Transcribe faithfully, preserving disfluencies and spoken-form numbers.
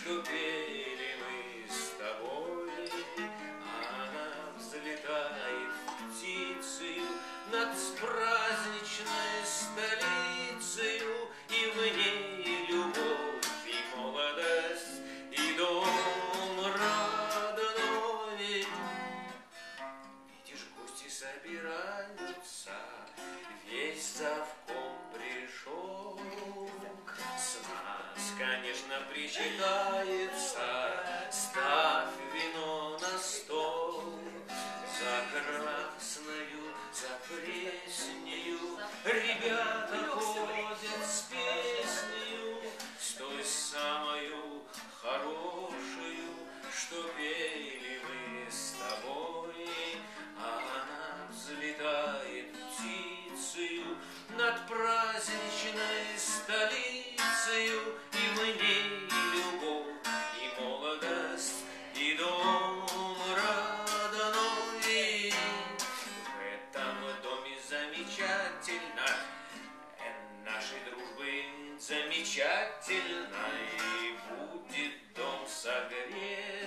что пели мы с тобой. Она взлетает птицею над праздничной столицею, и в ней любовь и молодость, и дом родной. Видишь, гости собираются, весь завком пришел. С нас, конечно, причитается, ставь вино на стол. За красною, за плеснею ребята ходят с песнею, с той самою хорошею, что пели мы с тобой. Она взлетает птицею над праздничной столицею, и в ней любовь и молодость, и дом родной. В этом доме замечательно, нашей дружбы замечательной будет дом согрет.